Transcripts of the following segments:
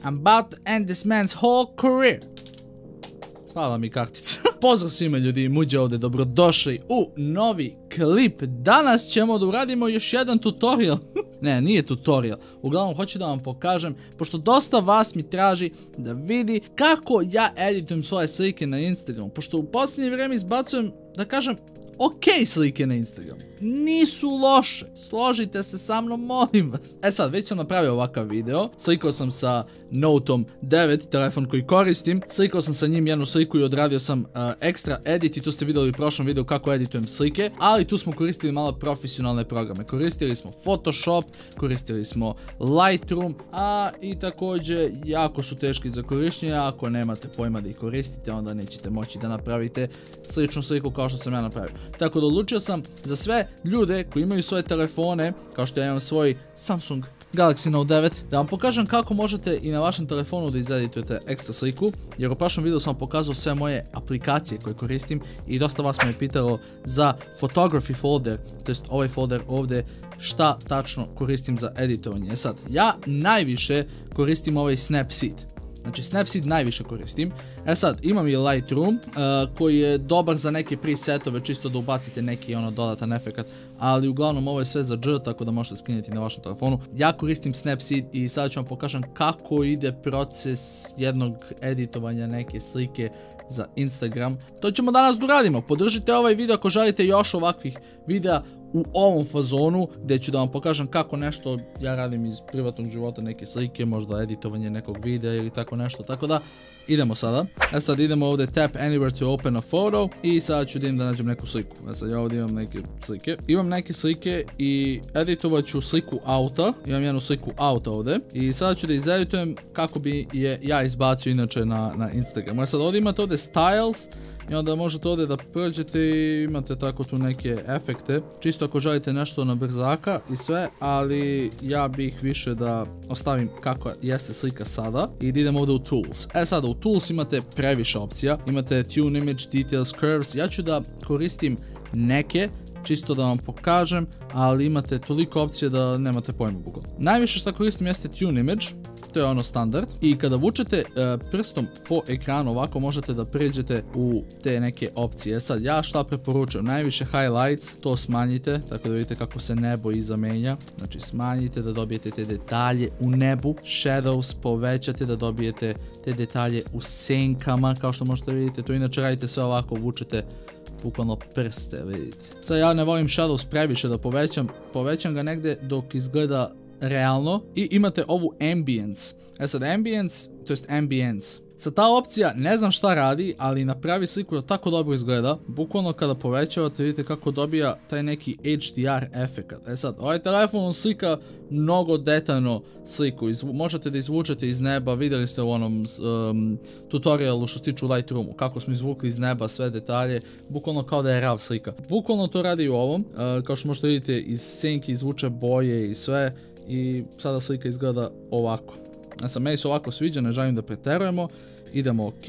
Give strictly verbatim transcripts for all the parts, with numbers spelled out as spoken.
I'm about to end this man's whole career. Hvala mi kartica. Pozdrav svima ljudi, Muđe ovdje, dobrodošli u novi klip. Danas ćemo da uradimo još jedan tutorial. Ne, nije tutorial. Uglavnom, hoću da vam pokažem, pošto dosta vas mi traži da vidi kako ja editujem svoje slike na Instagramu. Pošto u posljednje vrijeme izbacujem, da kažem, ok slike na Instagramu. Nisu loše. Složite se sa mnom, molim vas. E sad, već sam napravio ovakav video. Slikao sam sa Noteom devet, telefon koji koristim. Slikao sam sa njim jednu sliku i odradio sam uh, ekstra edit i tu ste vidjeli u prošlom videu kako editujem slike. Ali tu smo koristili malo profesionalne programe. Koristili smo Photoshop, koristili smo Lightroom, a i također jako su teški za korištenje. Ako nemate pojma da ih koristite, onda nećete moći da napravite sličnu sliku kao što sam ja napravio. Tako da odlučio sam za sve ljude koji imaju svoje telefone, kao što ja imam svoj Samsung Galaxy Note devet, da vam pokažem kako možete i na vašem telefonu da izeditujete ekstra sliku, jer u prošlom videu sam pokazao sve moje aplikacije koje koristim i dosta vas me je pitalo za photography folder, to jest ovaj folder ovdje, šta tačno koristim za editovanje. Sad, ja najviše koristim ovaj Snapseed. Znači Snapseed najviše koristim. E sad, imam i Lightroom uh, koji je dobar za neke presetove, čisto da ubacite neki ono dodatan efekat, ali uglavnom ovo je sve za dž, tako da možete skinuti na vašem telefonu. Ja koristim Snapseed i sada ću vam pokažem kako ide proces jednog editovanja neke slike za Instagram. To ćemo danas da uradimo. Podržite ovaj video ako želite još ovakvih videa u ovom fazonu, gdje ću da vam pokažem kako nešto ja radim iz privatnog života, neke slike, možda editovanje nekog videa ili tako nešto, tako da idemo sada. E sad idemo ovdje tap anywhere to open a photo i sada ću da im da nađem neku sliku. E sad ja ovdje imam neke slike. Imam neke slike i editovat ću sliku auta. Imam jednu sliku auta ovdje i sada ću da izeditujem kako bi je ja izbacio inače na, na Instagram. E sad ovdje imate ovdje styles. I onda možete ovdje da prođete i imate tako tu neke efekte. Čisto ako želite nešto na brzaka i sve, ali ja bih više da ostavim kako jeste slika sada. I da idemo ovdje u Tools. E sada u Tools imate previše opcija. Imate Tune Image, Details, Curves. Ja ću da koristim neke, čisto da vam pokažem, ali imate toliko opcije da nemate pojma bukvalno. Najviše što koristim jeste Tune Image. To je ono standard i kada vučete uh, prstom po ekranu ovako možete da pređete u te neke opcije. Sad ja šta preporučujem, najviše highlights, to smanjite tako da vidite kako se nebo iza menja, znači smanjite da dobijete te detalje u nebu. Shadows povećate da dobijete te detalje u senkama, kao što možete vidjeti, to inače radite sve ovako, vučete bukvalno prste, vidite. Sad ja ne volim shadows previše da povećam, povećam ga negdje dok izgleda realno i imate ovu ambience. E sad ambience, to jest ambience. Sad ta opcija ne znam šta radi, ali napravi sliku da tako dobro izgleda. Bukvalno kada povećavate vidite kako dobija taj neki H D R efekat. E sad, ovaj telefon slika mnogo detaljno sliku. Izvu, možete da izvučete iz neba, vidjeli ste u onom um, tutorialu što se tiče u Lightroomu, kako smo izvukli iz neba sve detalje, bukvalno kao da je raw slika. Bukvalno to radi u ovom, uh, kao što možete vidjeti iz senki izvuče boje i sve. I sada slika izgleda ovako. Ja sam meni se ovako sviđa, ne želim da preterujemo. Idemo ok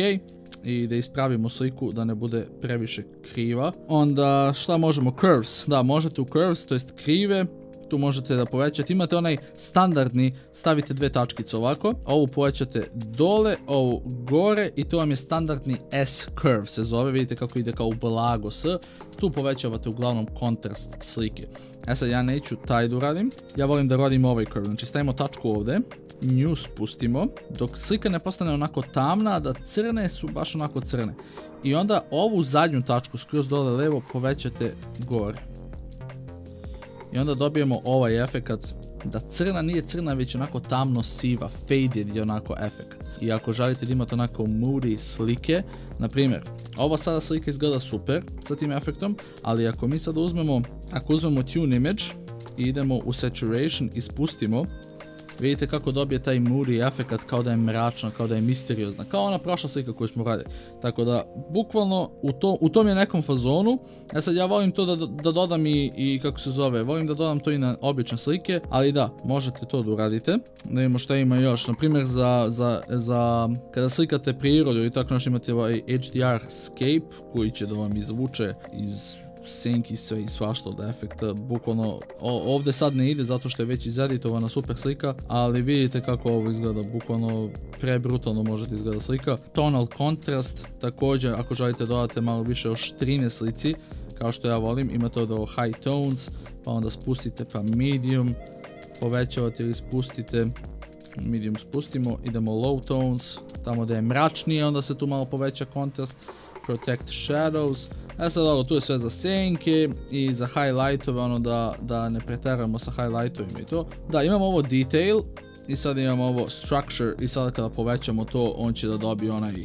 i da ispravimo sliku da ne bude previše kriva. Onda šta možemo? Curves. Da, možete u curves, to jest krive. Tu možete da povećate. Imate onaj standardni, stavite dve tačkice ovako. Ovu povećate dole, ovu gore i to vam je standardni S curve se zove. Vidite kako ide kao blago S. Tu povećavate uglavnom kontrast slike. E sad ja neću taj da uradim. Ja volim da radim ovaj curve. Znači stavimo tačku ovdje. Nju spustimo. Dok slika ne postane onako tamna, da crne su baš onako crne. I onda ovu zadnju tačku skroz dole levo povećate gore. I onda dobijemo ovaj efekat da crna nije crna, već onako tamno siva, faded je onako efekat. I ako želite da imate onako moody slike, na primjer, ova sada slika izgleda super sa tim efektom, ali ako mi sad uzmemo, ako uzmemo Tune Image i idemo u Saturation i spustimo, vidite kako dobije taj moody efekat, kao da je mračna, kao da je misteriozna, kao ona prošla slika koju smo radili. Tako da, bukvalno u, to, u tom je nekom fazonu. E sad ja volim to da, da dodam i, i kako se zove, volim da dodam to i na obične slike, ali da, možete to da uradite. Da vidimo šta ima još, na primjer za, za, za kada slikate prirodu i tako nešto imate ovaj H D R scape koji će da vam izvuče iz senki sve i svašta od efekta, bukvalno ovdje sad ne ide zato što je već izeditovana super slika, ali vidite kako ovo izgleda, bukvalno prebrutalno možete izgleda slika. Tonal kontrast, također ako želite dodate malo više oštrine slici, kao što ja volim, imate od ovo high tones, pa onda spustite pa medium, povećavate ili spustite, medium spustimo, idemo low tones, tamo da je mračnije, onda se tu malo poveća kontrast, protect shadows, e sad ovo tu je sve za senke i za highlightove, ono da, da ne pretjeramo sa highlightovima i to. Da, imamo ovo detail i sad imamo ovo structure i sad kada povećamo to, on će da dobije onaj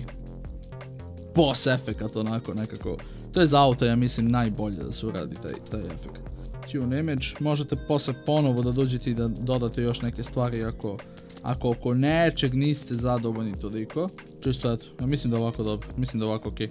boss efekat, onako nekako. To je za auto, ja mislim, najbolje da se uradi taj, taj efekt. Tune image, možete posle ponovo da dođete i da dodate još neke stvari ako, ako oko nečeg niste zadovoljni toliko. Čisto eto, ja mislim da je ovako dobro, mislim da je ovako ok.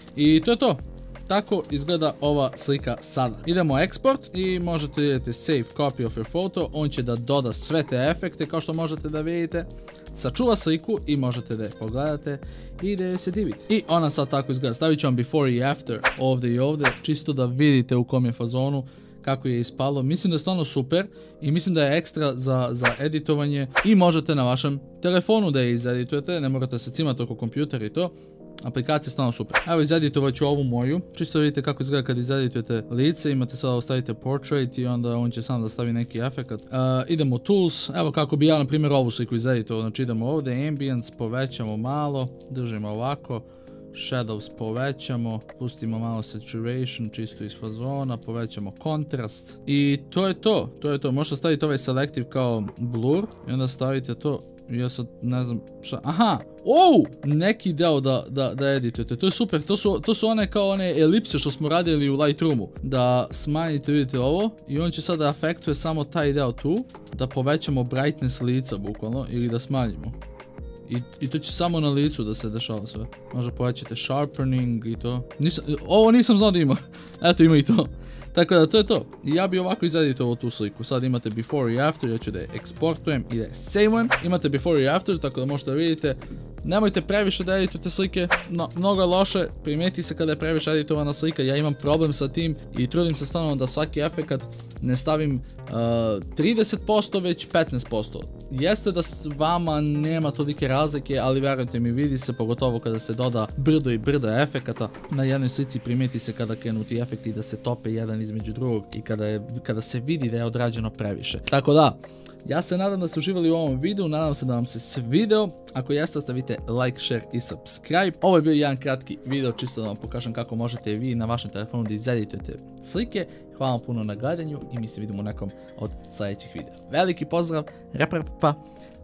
I to je to. Tako izgleda ova slika sada. Idemo export i možete vidjeti save copy of your photo, on će da doda sve te efekte kao što možete da vidite. Sačuva sliku i možete da je pogledate i da je se divite. I ona sad tako izgleda. Stavit ću vam before i after ovdje i ovdje, čisto da vidite u kom je fazonu, kako je ispalo. Mislim da je stvarno super i mislim da je ekstra za, za editovanje i možete na vašem telefonu da je izeditujete, ne morate se cimati oko kompjutera i to. Aplikacija je stvarno super. Evo izeditovat ću ovu moju, čisto vidite kako izgleda kad izeditujete lice, imate sada ostavite portrait i onda on će sam da stavi neki efekat. Uh, idemo u tools, evo kako bi ja na primjer ovu sliku izeditovao, znači idemo ovdje, ambience, povećamo malo, držimo ovako, shadows povećamo, pustimo malo saturation, čisto iz fazona, povećamo kontrast i to je to, to je to, možete staviti ovaj selective kao blur i onda stavite to. Ja sad ne znam šta, aha, ouu, neki deo da, da, da editujete, to je super, to su, to su one kao one elipse što smo radili u Lightroomu, da smanjite, vidite ovo, i on će sada da afektuje samo taj deo tu, da povećamo brightness lica bukvalno, ili da smanjimo. I, i to će samo na licu da se dešava sve. Možda povećate sharpening i to. Nisam, ovo nisam znao da ima, eto ima i to. Tako da to je to. I ja bi ovako izeditovao tu sliku. Sad imate before i after, ja ću da je eksportujem i da je saveujem. Imate before i after, tako da možete da vidite. Nemojte previše da editujete slike, no, mnogo je loše, primijeti se kada je previše editovana slika, ja imam problem sa tim i trudim se stvarno da svaki efekat ne stavim uh, trideset posto već petnaest posto. Jeste da s vama nema tolike razlike, ali vjerujte mi, vidi se pogotovo kada se doda brdo i brda efekata. Na jednoj slici primijeti se kada krenu ti efekti da se tope jedan između drugog i kada, je, kada se vidi da je odrađeno previše. Tako da, ja se nadam da ste uživali u ovom videu, nadam se da vam se svideo. Ako jeste, ostavite like, share i subscribe. Ovo je bio jedan kratki video, čisto da vam pokažem kako možete vi na vašem telefonu da izeditujete slike. Hvala vam puno na gledanju i mi se vidimo u nekom od sljedećih videa. Veliki pozdrav, rep rep pa,